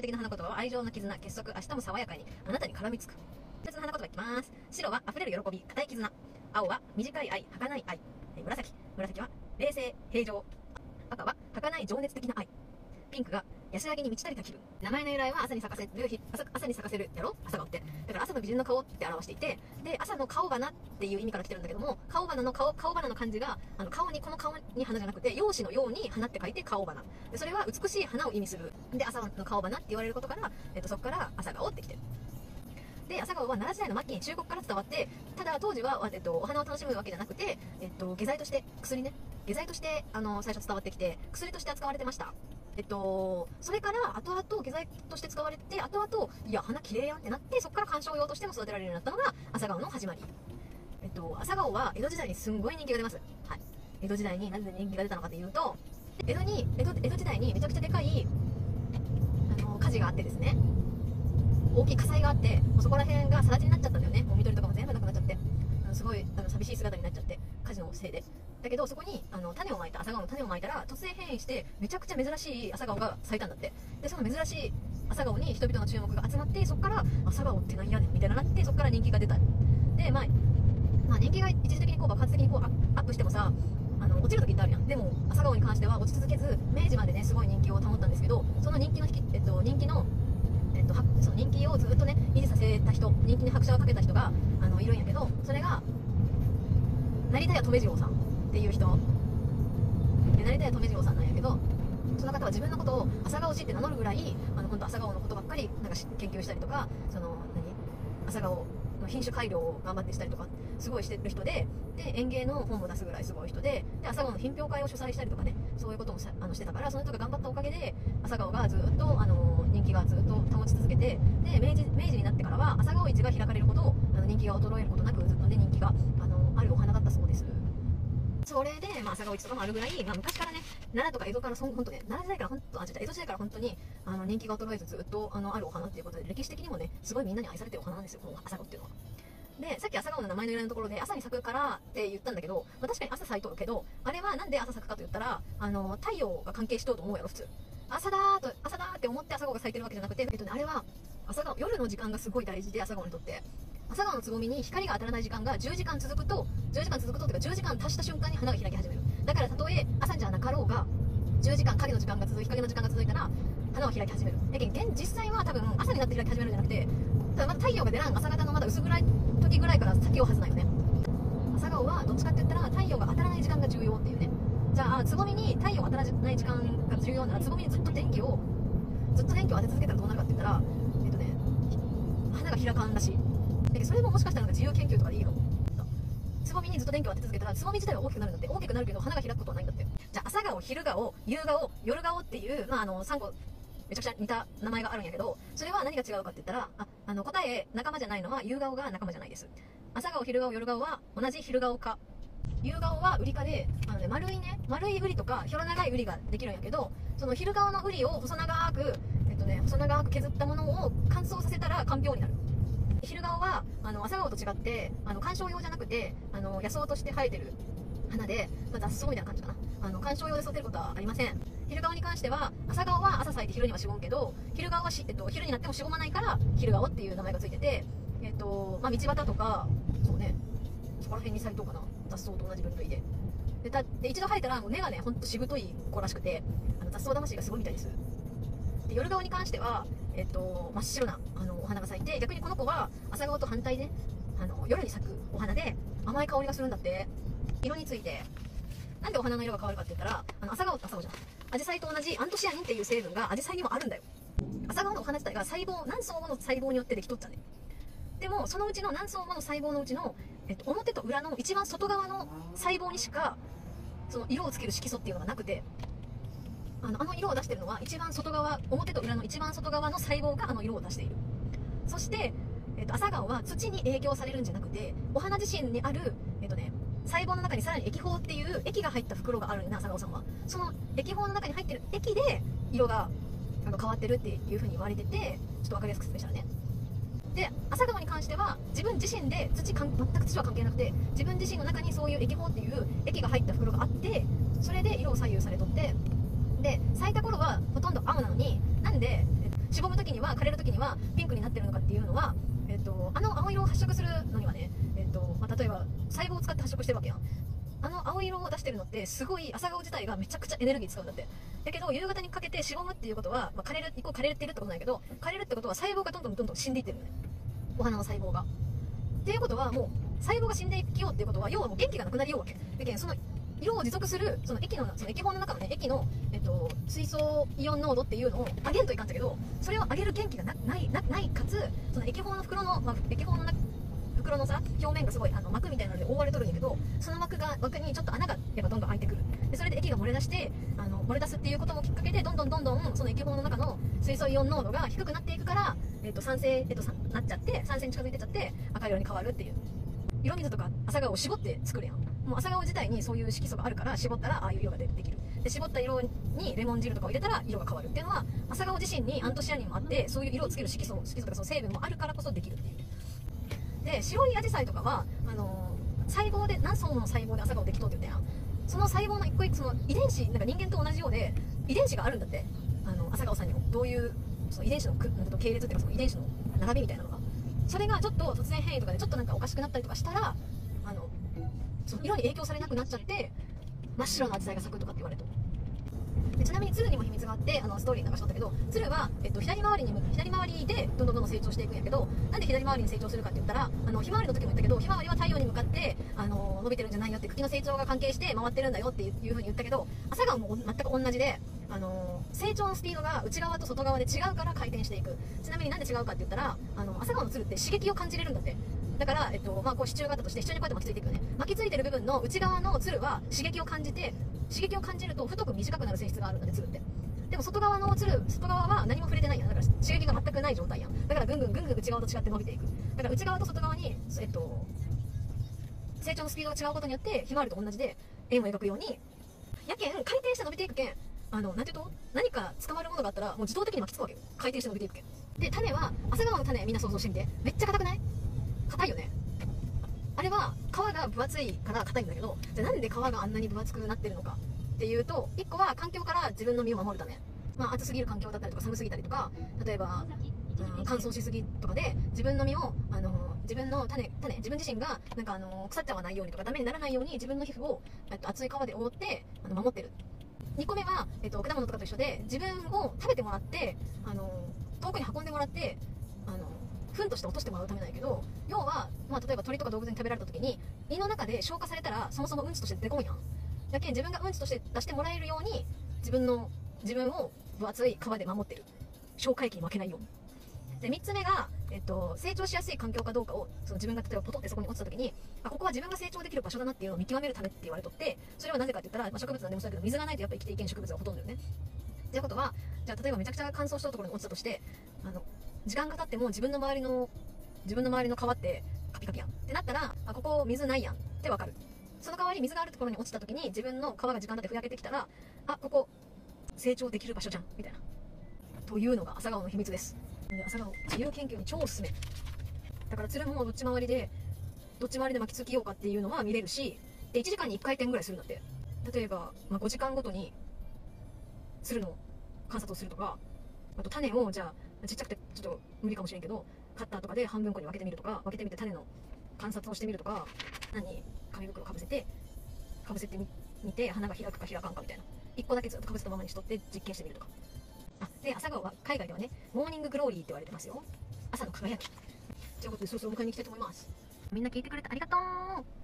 的な花言葉は愛情の絆、結束、明日も爽やかにあなたに絡みつく。別の花言葉いきます。白は溢れる喜び、固い絆。青は短い愛、儚い愛。紫は冷静、平常。赤は儚い情熱的な愛。ピンクが安らぎに満ち足りた気分。名前の由来は朝に咲かせるやろ、朝顔って。だから朝の美人の顔って表していて、で朝の顔花っていう意味から来てるんだけども、顔花の漢字がこの顔に花じゃなくて、容姿のように花って書いて顔花で、それは美しい花を意味する。で朝の顔花って言われることから、そこから朝顔ってきてる。で朝顔は奈良時代の末期に中国から伝わって、ただ当時は、お花を楽しむわけじゃなくて、下剤として薬ね、下剤として最初伝わってきて、薬として扱われてました。それから後々下剤として使われて、後々いや花綺麗やんってなって、そこから観賞用としても育てられるようになったのが朝顔の始まり。朝顔は江戸時代にすんごい人気が出ます。はい、江戸時代になぜ人気が出たのかというと、江戸時代にめちゃくちゃでかい火事があってですね、大きい火災があって、もうそこら辺が更地になっちゃったんだよね。もう緑とかも全部なくなっちゃって、すごい寂しい姿になっちゃって、火事のせいで。だけどそこに朝顔の種をまいたら、突然変異してめちゃくちゃ珍しい朝顔が咲いたんだって。でその珍しい朝顔に人々の注目が集まって、そこから朝顔ってなんやねんみたいななって、そこから人気が出た。で人気が一時的に爆発的にアップしてもさ、落ちる時ってあるやん。でも朝顔に関しては落ち続けず、明治までねすごい人気を保ったんですけど、その人気をずっとね維持させた人、人気に拍車をかけた人がいるんやけど、それが成田屋留次郎さんっていう人。成田屋留次郎さんなんやけど、その方は自分のことを朝顔師って名乗るぐらい、本当朝顔のことばっかり研究したりとか、朝顔の品種改良を頑張ってしたりとかすごいしてる人で、園芸の本も出すぐらいすごい人で、朝顔の品評会を主催したりとかね、そういうこともしてたから、その人が頑張ったおかげで朝顔がずっと人気がずっと保ち続けて、で明治になってからは朝顔市が開かれるほど人気が衰えることなく、ずっとね人気があるお花だったそうです。それで、朝顔市とかもあるぐらい、昔からね、奈良とか江戸から本当ね、奈良時代から江戸時代から本当に人気が衰えずずっとあるお花っていうことで、歴史的にもねすごいみんなに愛されてるお花なんですよ、この朝顔っていうのは。でさっき朝顔の名前の由来のところで朝に咲くからって言ったんだけど、確かに朝咲いとるけど、あれはなんで朝咲くかと言ったら、太陽が関係しとると思うやろ普通。朝だーって思って朝顔が咲いてるわけじゃなくて、あれは夜の時間がすごい大事で、朝顔にとって朝顔のつぼみに光が当たらない時間が10時間続くとっていうか、10時間足した瞬間に花が開き始める。だからたとえ朝じゃなかろうが10時間日陰の時間が続いたら花は開き始める。だけど実際は多分朝になって開き始めるんじゃなくて、ただまだ太陽が出らん朝方のまだ薄暗い時ぐらいから咲きようはずないよね。朝顔はどっちかって言ったら太陽が当たらない時間が重要っていうね。じゃあつぼみに太陽が当たらない時間が重要なら、つぼみにずっと電気を当て続けたらどうなるかって言ったら、花が開かんらしい。だけどそれももしかしたら自由研究とかでいいの。つぼみにずっと電気を当て続けたらつぼみ自体は大きくなるんだって。大きくなるけど花が開くことはないんだって。じゃあ朝顔、昼顔、夕顔、夜顔っていう、3個めちゃくちゃ似た名前があるんやけど、それは何が違うかって言ったら、仲間じゃないのは夕顔が仲間じゃないです。朝顔、昼顔、夜顔は同じ昼顔科。夕顔はウリ科で、丸いウリとか広長いウリができるんやけど、その昼顔のウリを細長く削ったものを乾燥させたらかんぴょうになる。昼顔は朝顔と違って観賞用じゃなくて野草として生えてる花で、雑草みたいな感じかな。観賞用で育てることはありません。昼顔に関しては朝顔は朝咲いて昼にはしぼむけど、昼顔は昼になってもしぼまないから昼顔っていう名前がついてて、道端とかそうね、そこら辺に咲いとうかな、雑草と同じ分類で。一度生えたらもう根がねほんとしぶとい子らしくて、雑草魂がすごいみたいです。で夜顔に関しては真っ白なお花が咲いて、逆にこの子は朝顔と反対で夜に咲くお花で甘い香りがするんだって。色についてなんでお花の色が変わるかって言ったら、朝顔じゃん、アジサイと同じアントシアニンっていう成分がアジサイにもあるんだよ。朝顔のお花自体が何層もの細胞によってできとっちゃうね。でもそのうちの何層もの細胞のうちの、表と裏の一番外側の細胞にしかその色をつける色素っていうのがなくて、色を出してるのは一番外側、表と裏の一番外側の細胞が色を出している。そして、朝顔は土に影響されるんじゃなくて、お花自身にある細胞の中にさらに液胞っていう液が入った袋があるんだ、朝顔さんは。その液胞の中に入ってる液で色が変わってるっていう風に言われてて、ちょっと分かりやすく説明したらね。で朝顔に関しては自分自身で全く土は関係なくて、自分自身の中にそういう液胞っていう液が入った袋があって、それで色を左右されとって、で咲いた頃はほとんど青なのに、なんでしぼむ時には枯れる時にはピンクになってるのかっていうのは、あの青色を発色するのにはね、例えば細胞を使って発色してるわけやん。あの青色を出してるのってすごい朝顔自体がめちゃくちゃエネルギー使うんだって。だけど夕方にかけてしぼむっていうことは、枯れるイコール枯れてるってことなんやけど、枯れるってことは細胞がどんどん死んでいってるのね、お花の細胞が。っていうことはもう細胞が死んでいきようっていうことは、要はもう元気がなくなりようわけだけど、その色を持続するその液胞の中のね、液の、水素イオン濃度っていうのを上げんといかんだけど、それを上げる元気がないかつ、その液胞の袋の、液胞の袋のさ表面がすごい膜みたいなので覆われとるんだけど、その膜にちょっと穴がやっぱどんどん開いてくる。でそれで液が漏れ出して漏れ出すっていうこともきっかけで、どんどんその液胞の中の水素イオン濃度が低くなっていくから、酸性、なっちゃって、酸性に近づいてっちゃって赤色に変わるっていう。色水とか朝顔を絞って作るやん。もう朝顔自体にそういう色素があるから、絞ったらああいう色ができる。で絞った色にレモン汁とかを入れたら色が変わるっていうのは、朝顔自身にアントシアニンもあって、そういう色をつける色素とかその成分もあるからこそできるっていう。で白いアジサイとかは細胞で何層もの細胞で朝顔できとうって言ったやん。その細胞の一個一個、その遺伝子、なんか人間と同じようで遺伝子があるんだって、朝顔さんにも。どういうその遺伝子の系列っていうか、その遺伝子の並びみたいなのが、それがちょっと突然変異とかでちょっとなんかおかしくなったりとかしたら、その色に影響されなくなっちゃって真っ白なアジサイが咲くとかって言われると。でちなみに鶴にも秘密があって、ストーリーに流しとったけど、鶴は、左回りでどんどん成長していくんやけど、なんで左回りに成長するかって言ったら、ひまわりの時も言ったけど、ひまわりは太陽に向かって伸びてるんじゃないよって、茎の成長が関係して回ってるんだよっていう風に言ったけど、朝顔も全く同じで、成長のスピードが内側と外側で違うから回転していく。ちなみになんで違うかって言ったら、朝顔の鶴って刺激を感じれるんだって。だから、こう支柱があったとして、支柱にこうやって巻きついていくよね。巻きついてる部分の内側の鶴は刺激を感じると太く短くなる性質があるんだね、鶴って。でも外側は何も触れてないやん。だから刺激が全くない状態やん。だからぐんぐん内側と違って伸びていく。だから内側と外側に、成長のスピードが違うことによって、ひまわりと同じで円を描くように、やけん回転して伸びていくけん、なんていうと、何か捕まるものがあったらもう自動的に巻きつくわけよ。回転して伸びていくけん。で種は、朝顔の種みんな想像してみて。めっちゃ硬くない？硬いよね。あれは皮が分厚いから硬いんだけど、じゃあなんで皮があんなに分厚くなってるのかっていうと、1個は環境から自分の身を守るため。暑すぎる環境だったりとか寒すぎたりとか、例えば、乾燥しすぎとかで自分の身を自分の種自分自身がなんか腐っちゃわないようにとかダメにならないように自分の皮膚を厚い皮で覆って守ってる。2個目は、果物とかと一緒で、自分を食べてもらって遠くに運んでもらって糞として落としてもらうためなんやけど、要は、例えば鳥とか動物に食べられた時に胃の中で消化されたらそもそもうんちとして出てこんやん。だけん自分がうんちとして出してもらえるように自分を分厚い皮で守ってる。消化液に負けないように。で3つ目が、成長しやすい環境かどうかを自分が例えばポトってそこに落ちた時に、ここは自分が成長できる場所だなっていうのを見極めるためって言われとって、それはなぜかって言ったら、植物なんでもそうだけど水がないとやっぱ生きていけん植物がほとんどよね。っていうことは、じゃあ例えばめちゃくちゃ乾燥したところに落ちたとして、時間が経っても自分の周りの皮ってカピカピやんってなったら、ここ水ないやんってわかる。その代わり水があるところに落ちた時に自分の皮が時間経ってふやけてきたら、ここ成長できる場所じゃんみたいな、というのが朝顔の秘密です。朝顔自由研究に超おすすめだから、鶴もどっち回りで巻きつきようかっていうのは見れるし、で1時間に1回転ぐらいするんだって。例えば、5時間ごとに鶴の観察をするとか、あと種をじゃあちっちゃくてちょっと無理かもしれんけどカッターとかで半分個に分けてみるとか、分けてみて種の観察をしてみるとか、紙袋かぶせてみて花が開くか開かんかみたいな、1個だけずっとかぶせたままにしとって実験してみるとか。で朝顔は海外ではね、モーニンググローリーって言われてますよ。朝の輝きということで、そろそろ迎えに行きたいと思います。みんな聞いてくれてありがとう。